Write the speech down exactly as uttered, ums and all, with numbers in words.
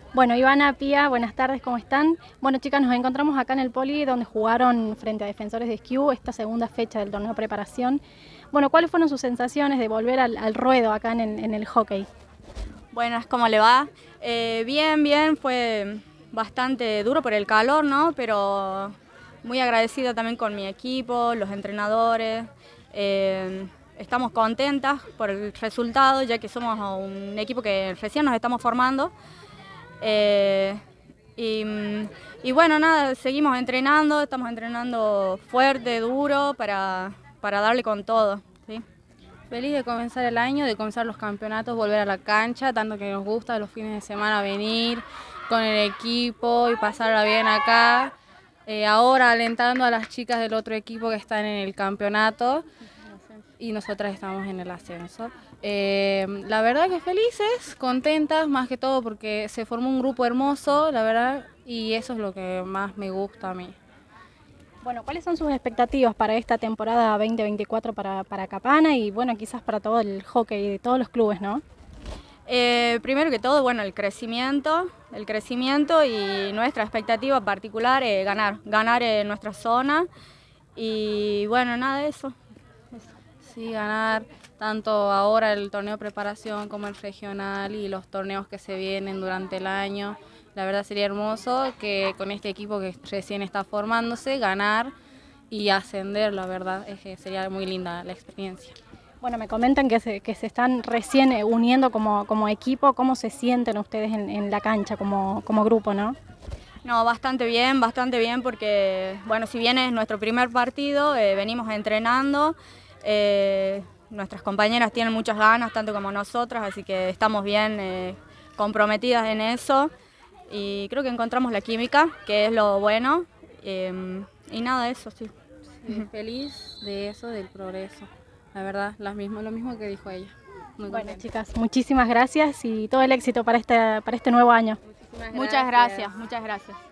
Bueno, Ivana, Pía, buenas tardes, ¿cómo están? Bueno, chicas, nos encontramos acá en el Poli, donde jugaron frente a Defensores de Esquiú esta segunda fecha del torneo de preparación. Bueno, ¿cuáles fueron sus sensaciones de volver al, al ruedo acá en el, en el hockey? Buenas, ¿cómo le va? Eh, bien, bien, fue bastante duro por el calor, ¿no? Pero muy agradecida también con mi equipo, los entrenadores. Eh, estamos contentas por el resultado, ya que somos un equipo que recién nos estamos formando. Eh, y, y bueno, nada, seguimos entrenando, estamos entrenando fuerte, duro, para, para darle con todo, ¿sí? Feliz de comenzar el año, de comenzar los campeonatos, volver a la cancha, tanto que nos gusta los fines de semana venir con el equipo y pasarla bien acá. Eh, ahora alentando a las chicas del otro equipo que están en el campeonato y nosotras estamos en el ascenso. Eh, la verdad que felices, contentas, más que todo porque se formó un grupo hermoso, la verdad, y eso es lo que más me gusta a mí. Bueno, ¿cuáles son sus expectativas para esta temporada veinte veinticuatro para, para Capana y bueno, quizás para todo el hockey de todos los clubes, ¿no? Eh, primero que todo, bueno, el crecimiento, el crecimiento y nuestra expectativa particular es ganar, ganar en nuestra zona y bueno, nada de eso. Sí, ganar tanto ahora el torneo de preparación como el regional y los torneos que se vienen durante el año. La verdad sería hermoso que con este equipo que recién está formándose, ganar y ascender, la verdad, es que sería muy linda la experiencia. Bueno, me comentan que se, que se están recién uniendo como, como equipo. ¿Cómo se sienten ustedes en, en la cancha como, como grupo, no? No, bastante bien, bastante bien porque, bueno, si bien es nuestro primer partido, eh, venimos entrenando, eh, nuestras compañeras tienen muchas ganas, tanto como nosotras, así que estamos bien eh, comprometidas en eso y creo que encontramos la química, que es lo bueno, eh, y nada de eso, sí. Sí, feliz de eso, del progreso. La verdad, lo mismo, lo mismo que dijo ella. Muy Bueno, contenta. chicas, muchísimas gracias y todo el éxito para este, para este nuevo año. Muchísimas Muchas gracias, muchas gracias.